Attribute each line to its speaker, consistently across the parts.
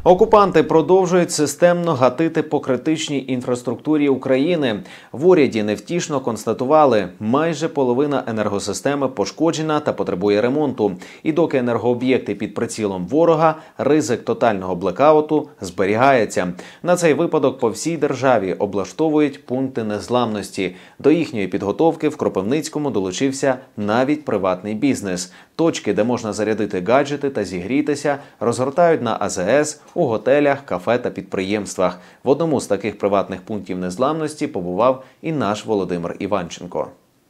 Speaker 1: Окупанти продовжують системно гатити по критичній інфраструктурі України. В уряді невтішно констатували, майже половина енергосистеми пошкоджена та потребує ремонту. І доки енергооб'єкти під прицілом ворога, ризик тотального блекауту зберігається. На цей випадок по всій державі облаштовують пункти незламності. До їхньої підготовки в Кропивницькому долучився навіть приватний бізнес. Точки, де можна зарядити гаджети та зігрітися, розгортають на АЗС, у готелях, кафе та підприємствах. В одному з таких приватних пунктів незламності побував і наш Володимир Іванченко.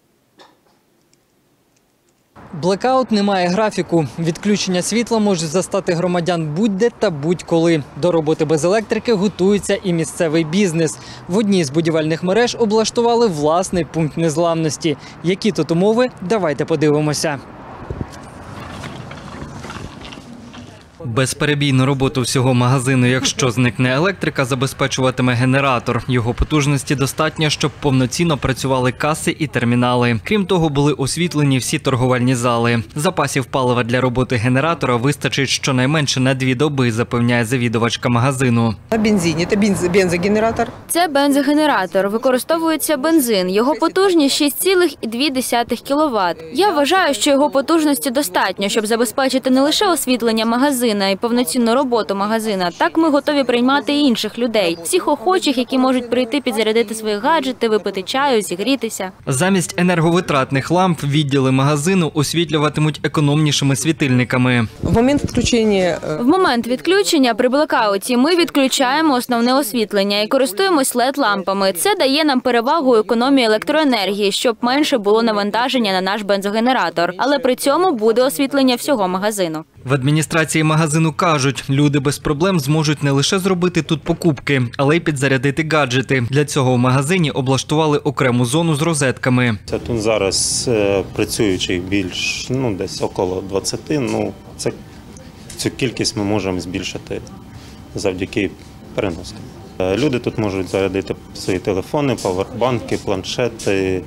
Speaker 2: Блекаут не має графіку. Відключення світла можуть застати громадян будь-де та будь-коли. До роботи без електрики готується і місцевий бізнес. В одній з будівельних мереж облаштували власний пункт незламності. Які тут умови? Давайте подивимося. Безперебійну роботу всього магазину, якщо зникне електрика, забезпечуватиме генератор. Його потужності достатньо, щоб повноцінно працювали каси і термінали. Крім того, були освітлені всі торговельні зали. Запасів палива для роботи генератора вистачить щонайменше на 2 доби, запевняє завідувачка магазину.
Speaker 3: Бензин – це бензогенератор.
Speaker 4: Це бензогенератор. Використовується бензин. Його потужність 6,2 кВт. Я вважаю, що його потужності достатньо, щоб забезпечити не лише освітлення магазину, і повноцінну роботу магазина. Так ми готові приймати і інших людей. Всіх охочих, які можуть прийти підзарядити свої гаджети, випити чаю, зігрітися.
Speaker 2: Замість енерговитратних ламп відділи магазину освітлюватимуть економнішими світильниками.
Speaker 3: В момент відключення при блекауті ми відключаємо основне освітлення і користуємось LED-лампами. Це дає нам перевагу економії електроенергії, щоб менше було навантаження на наш бензогенератор. Але при цьому буде освітлення всього магазину.
Speaker 2: В адміністрації магазину кажуть, люди без проблем зможуть не лише зробити тут покупки, але й підзарядити гаджети. Для цього в магазині облаштували окрему зону з розетками.
Speaker 5: Це тут зараз працюючих більш, десь около 20. Цю кількість ми можемо збільшити завдяки переносам. Люди тут можуть зарядити свої телефони, павербанки, планшети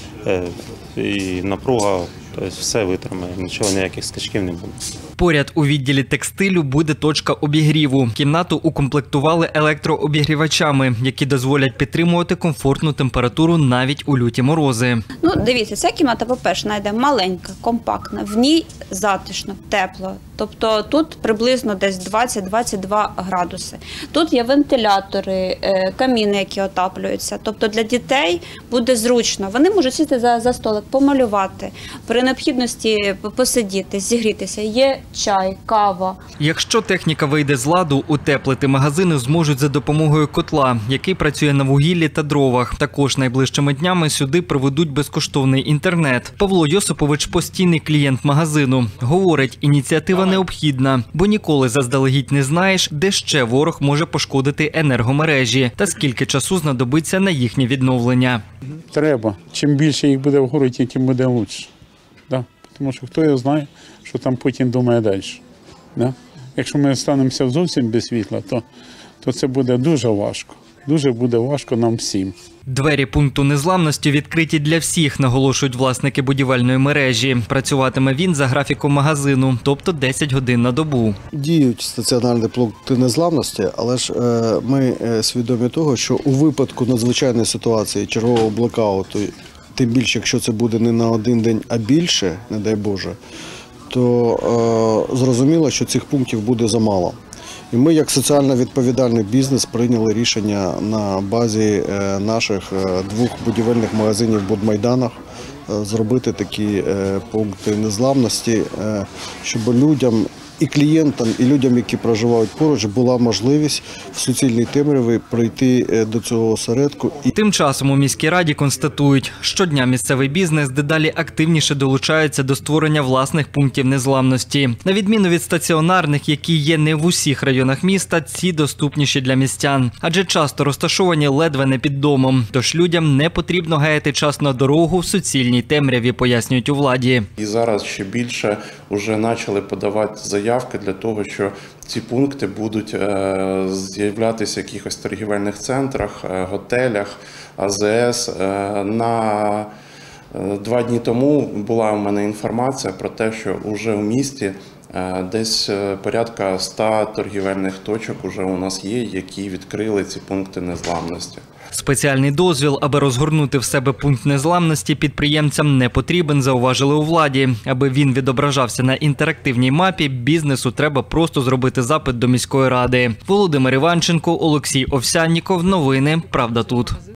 Speaker 5: і напруга. Тобто все витримає, нічого, ніяких скачків не буде.
Speaker 2: Поряд у відділі текстилю буде точка обігріву. Кімнату укомплектували електрообігрівачами, які дозволять підтримувати комфортну температуру навіть у люті морози.
Speaker 6: Дивіться, ця кімната, по-перше, найде маленька, компактна, в ній затишно, тепло. Тобто тут приблизно десь 20-22 градуси. Тут є вентилятори, каміни, які отаплюються. Тобто для дітей буде зручно. Вони можуть сісти за столик, помалювати, при необхідності посидіти, зігрітися. Є чай, кава.
Speaker 2: Якщо техніка вийде з ладу, утеплити магазини зможуть за допомогою котла, який працює на вугіллі та дровах. Також найближчими днями сюди проведуть безкоштовний інтернет. Павло Йосипович – постійний клієнт магазину. Говорить, ініціатива необхідна, бо ніколи заздалегідь не знаєш, де ще ворог може пошкодити енергомережі та скільки часу знадобиться на їхнє відновлення.
Speaker 7: Треба. Чим більше їх буде в городі, тим буде краще. Тому що хто його знає, що там Путін думає далі. Якщо ми станемося зовсім без світла, то це буде дуже важко. Дуже буде важко нам всім.
Speaker 2: Двері пункту незламності відкриті для всіх, наголошують власники будівельної мережі. Працюватиме він за графіком магазину, тобто 10 годин на добу.
Speaker 8: Діють стаціонарні пункти незламності, але ж ми свідомі того, що у випадку надзвичайної ситуації, чергового блекауту, тим більше, якщо це буде не на один день, а більше, не дай Боже, то зрозуміло, що цих пунктів буде замало. І ми, як соціально відповідальний бізнес, прийняли рішення на базі наших 2 будівельних магазинів в Будмайданах зробити такі пункти незламності, щоб людям, і клієнтам, і людям, які проживають поруч, була можливість в суцільній темряві прийти до цього осередку.
Speaker 2: Тим часом у міській раді констатують, щодня місцевий бізнес дедалі активніше долучається до створення власних пунктів незламності. На відміну від стаціонарних, які є не в усіх районах міста, ці доступніші для містян. Адже часто розташовані ледве не під домом. Тож людям не потрібно гаяти час на дорогу в суцільній темряві, пояснюють у владі.
Speaker 9: І зараз ще більше вже почали подавати заявки для того, що ці пункти будуть з'являтися в якихось торгівельних центрах, готелях, АЗС. На 2 дні тому була у мене інформація про те, що вже в місті Десь порядка 100 торгівельних точок уже у нас є, які відкрили ці пункти незламності.
Speaker 2: Спеціальний дозвіл, аби розгорнути в себе пункт незламності, підприємцям не потрібен, зауважили у владі. Аби він відображався на інтерактивній мапі, бізнесу треба просто зробити запит до міської ради. Володимир Іванченко, Олексій Овсянніков. Новини «Правда тут».